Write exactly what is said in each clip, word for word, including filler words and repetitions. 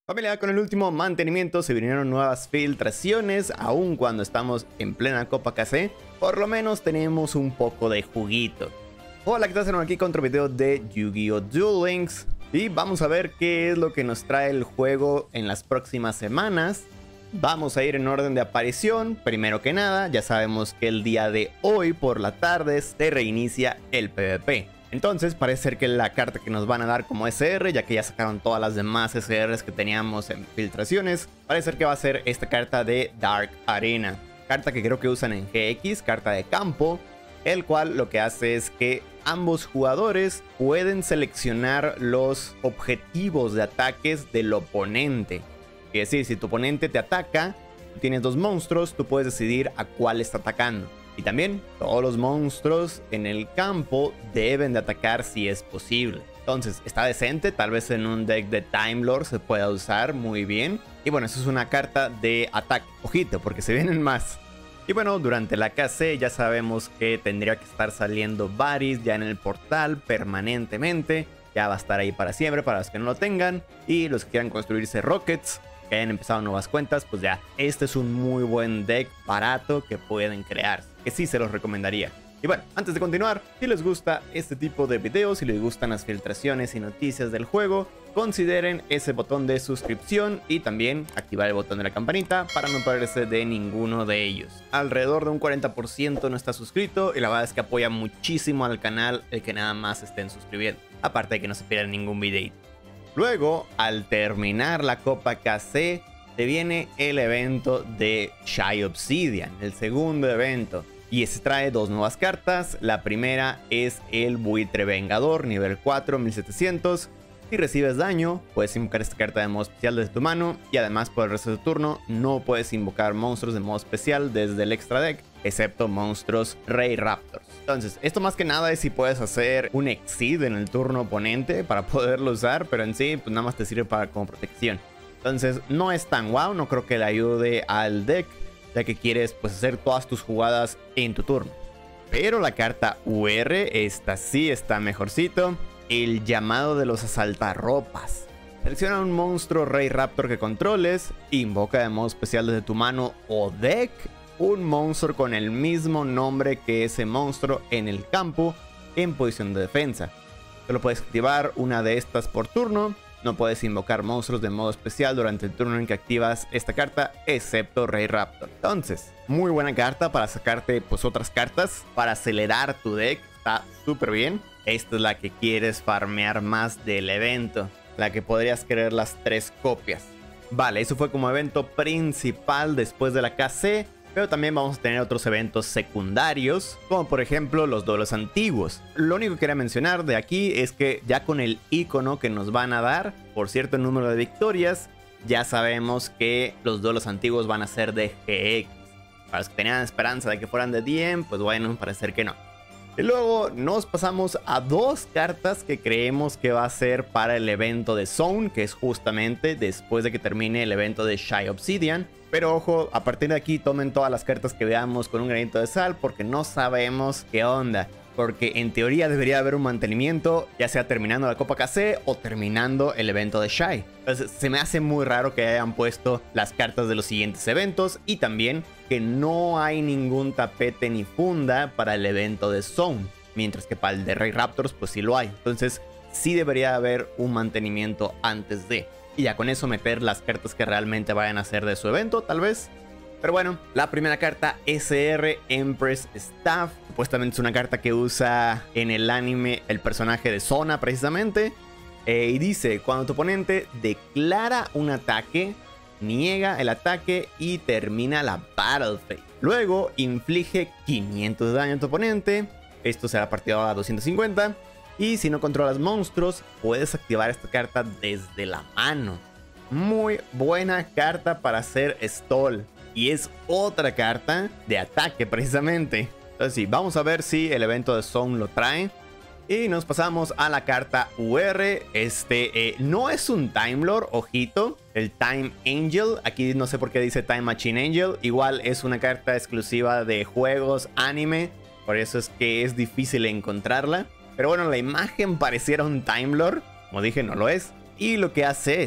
Familia, con el último mantenimiento se vinieron nuevas filtraciones, aun cuando estamos en plena Copa K C, por lo menos tenemos un poco de juguito. Hola, ¿qué tal? Aquí con otro video de Yu-Gi-Oh! Duel Links y vamos a ver qué es lo que nos trae el juego en las próximas semanas. Vamos a ir en orden de aparición. Primero que nada, ya sabemos que el día de hoy por la tarde se reinicia el PvP. Entonces parece ser que la carta que nos van a dar como S R, ya que ya sacaron todas las demás S Rs que teníamos en filtraciones, parece ser que va a ser esta carta de Dark Arena. Carta que creo que usan en G X, carta de campo, el cual lo que hace es que ambos jugadores pueden seleccionar los objetivos de ataques del oponente. Es decir, si tu oponente te ataca, tú tienes dos monstruos, tú puedes decidir a cuál está atacando. Y también todos los monstruos en el campo deben de atacar si es posible. Entonces está decente, tal vez en un deck de Time Lord se pueda usar muy bien. Y bueno, eso es una carta de ataque. Ojito, porque se vienen más. Y bueno, durante la K C ya sabemos que tendría que estar saliendo Varys ya en el portal permanentemente. Ya va a estar ahí para siempre, para los que no lo tengan. Y los que quieran construirse Rockets, que hayan empezado nuevas cuentas, pues ya, este es un muy buen deck barato que pueden crear, que sí se los recomendaría. Y bueno, antes de continuar, si les gusta este tipo de videos, si les gustan las filtraciones y noticias del juego, consideren ese botón de suscripción y también activar el botón de la campanita para no perderse de ninguno de ellos. Alrededor de un cuarenta por ciento no está suscrito y la verdad es que apoya muchísimo al canal el que nada más estén suscribiendo, aparte de que no se pierdan ningún videito. Luego, al terminar la Copa K C, te viene el evento de Shy Obsidian, el segundo evento. Y se trae dos nuevas cartas. La primera es el Buitre Vengador, nivel cuatro, mil setecientos. Si recibes daño, puedes invocar esta carta de modo especial desde tu mano. Y además, por el resto de tu turno, no puedes invocar monstruos de modo especial desde el extra deck, excepto monstruos Rey Raptors. Entonces, esto más que nada es si puedes hacer un Exceed en el turno oponente para poderlo usar, pero en sí, pues nada más te sirve para como protección. Entonces, no es tan guau, no creo que le ayude al deck, ya que quieres pues hacer todas tus jugadas en tu turno. Pero la carta U R, esta sí está mejorcito. El llamado de los asaltarropas. Selecciona un monstruo Rey Raptor que controles, invoca de modo especial desde tu mano o deck un monstruo con el mismo nombre que ese monstruo en el campo en posición de defensa. Solo puedes activar una de estas por turno. No puedes invocar monstruos de modo especial durante el turno en que activas esta carta, excepto Rey Raptor. Entonces, muy buena carta para sacarte pues otras cartas, para acelerar tu deck. Está súper bien. Esta es la que quieres farmear más del evento, la que podrías querer las tres copias. Vale, eso fue como evento principal después de la K C. Pero también vamos a tener otros eventos secundarios, como por ejemplo los duelos antiguos. Lo único que quería mencionar de aquí es que ya con el icono que nos van a dar por cierto número de victorias, ya sabemos que los duelos antiguos van a ser de G X. Para los que tenían esperanza de que fueran de D M, pues bueno, parece que no. Y luego nos pasamos a dos cartas que creemos que va a ser para el evento de Zone, que es justamente después de que termine el evento de Shy Obsidian. Pero ojo, a partir de aquí tomen todas las cartas que veamos con un granito de sal, porque no sabemos qué onda. Porque en teoría debería haber un mantenimiento, ya sea terminando la Copa K C o terminando el evento de Shy. Entonces se me hace muy raro que hayan puesto las cartas de los siguientes eventos y también que no hay ningún tapete ni funda para el evento de Zone, mientras que para el de Rey Raptors pues sí lo hay. Entonces sí debería haber un mantenimiento antes de, y ya con eso meter las cartas que realmente vayan a ser de su evento tal vez. Pero bueno, la primera carta, S R Empress Staff, supuestamente es una carta que usa en el anime el personaje de Sona precisamente. Eh, y dice, cuando tu oponente declara un ataque, niega el ataque y termina la Battle Phase. Luego inflige quinientos de daño a tu oponente, esto será partido a doscientos cincuenta. Y si no controlas monstruos, puedes activar esta carta desde la mano. Muy buena carta para hacer stall. Y es otra carta de ataque precisamente. Entonces sí, vamos a ver si el evento de Zone lo trae. Y nos pasamos a la carta U R. Este eh, no es un Time Lord, ojito. El Time Angel. Aquí no sé por qué dice Time Machine Angel. Igual es una carta exclusiva de juegos anime. Por eso es que es difícil encontrarla. Pero bueno, la imagen pareciera un Time Lord. Como dije, no lo es. Y lo que hace es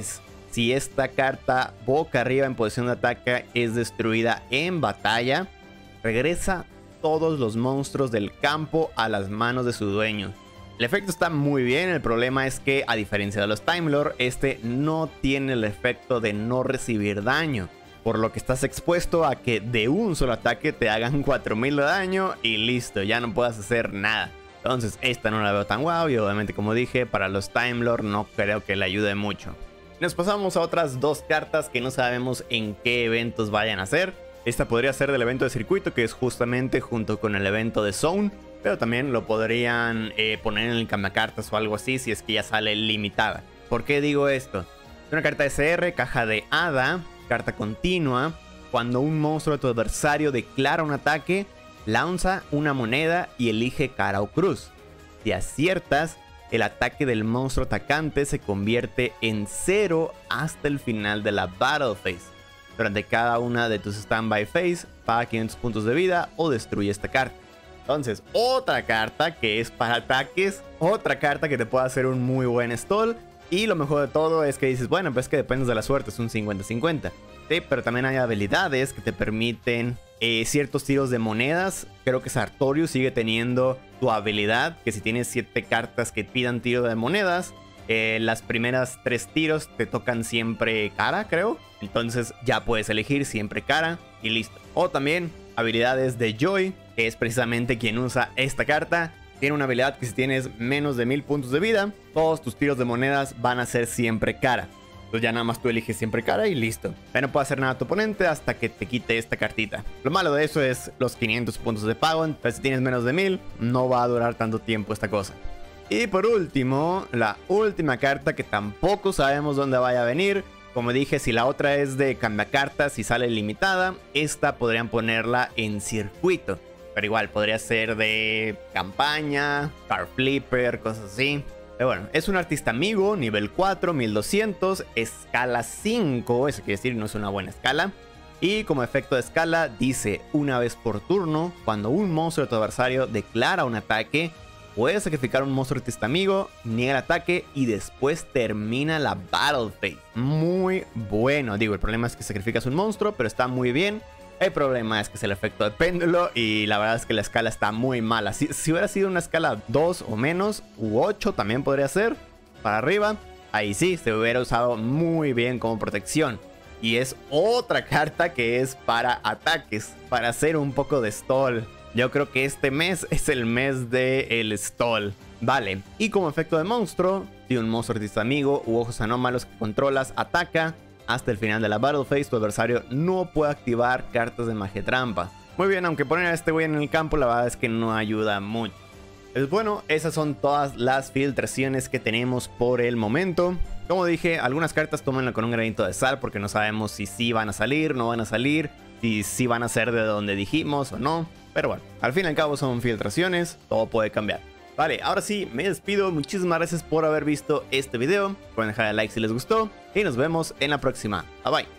si esta carta boca arriba en posición de ataque es destruida en batalla, regresa todos los monstruos del campo a las manos de su dueño. El efecto está muy bien, el problema es que a diferencia de los Time Lord, este no tiene el efecto de no recibir daño, por lo que estás expuesto a que de un solo ataque te hagan cuatro mil de daño y listo, ya no puedas hacer nada. Entonces esta no la veo tan guau y obviamente, como dije, para los Time Lord no creo que le ayude mucho. Nos pasamos a otras dos cartas que no sabemos en qué eventos vayan a ser. Esta podría ser del evento de circuito, que es justamente junto con el evento de Zone, pero también lo podrían eh, poner en el cambiacartas o algo así si es que ya sale limitada. ¿Por qué digo esto? Es una carta S R, caja de hada, carta continua. Cuando un monstruo de tu adversario declara un ataque, lanza una moneda y elige cara o cruz. Si aciertas, el ataque del monstruo atacante se convierte en cero hasta el final de la Battle Phase. Durante cada una de tus Standby Phase, paga quinientos puntos de vida o destruye esta carta. Entonces, otra carta que es para ataques, otra carta que te puede hacer un muy buen stall. Y lo mejor de todo es que dices, bueno, pues que dependes de la suerte, es un cincuenta cincuenta. Sí, pero también hay habilidades que te permiten eh, ciertos tiros de monedas. Creo que Sartorius sigue teniendo tu habilidad, que si tienes siete cartas que pidan tiro de monedas, eh, las primeras tres tiros te tocan siempre cara, creo. Entonces ya puedes elegir siempre cara y listo. O también habilidades de Joy, que es precisamente quien usa esta carta. Tiene una habilidad que si tienes menos de mil puntos de vida, todos tus tiros de monedas van a ser siempre cara. Entonces ya nada más tú eliges siempre cara y listo. Ya no puede hacer nada a tu oponente hasta que te quite esta cartita. Lo malo de eso es los quinientos puntos de pago. Entonces si tienes menos de mil, no va a durar tanto tiempo esta cosa. Y por último, la última carta que tampoco sabemos dónde vaya a venir. Como dije, si la otra es de cambiacartas y sale limitada, esta podrían ponerla en circuito. Pero igual, podría ser de campaña, Card Flipper, cosas así. Pero bueno, es un artista amigo, nivel cuatro, mil doscientos, escala cinco, eso quiere decir no es una buena escala. Y como efecto de escala, dice una vez por turno, cuando un monstruo de tu adversario declara un ataque, puedes sacrificar un monstruo artista amigo, niega el ataque y después termina la Battle Phase. Muy bueno, digo, el problema es que sacrificas un monstruo, pero está muy bien. El problema es que es el efecto de péndulo y la verdad es que la escala está muy mala. Si, si hubiera sido una escala dos o menos, u ocho también podría ser, para arriba, ahí sí, se hubiera usado muy bien como protección. Y es otra carta que es para ataques, para hacer un poco de stall. Yo creo que este mes es el mes del stall. Vale, y como efecto de monstruo, si un monstruo artista amigo u ojos anómalos que controlas ataca, hasta el final de la Battle Phase, tu adversario no puede activar cartas de magia trampa. Muy bien, aunque poner a este güey en el campo, la verdad es que no ayuda mucho. Pues bueno, esas son todas las filtraciones que tenemos por el momento. Como dije, algunas cartas tómenlo con un granito de sal porque no sabemos si sí van a salir, no van a salir, si sí van a ser de donde dijimos o no. Pero bueno, al fin y al cabo son filtraciones, todo puede cambiar. Vale, ahora sí, me despido. Muchísimas gracias por haber visto este video. Pueden dejar el like si les gustó. Y nos vemos en la próxima. Bye bye.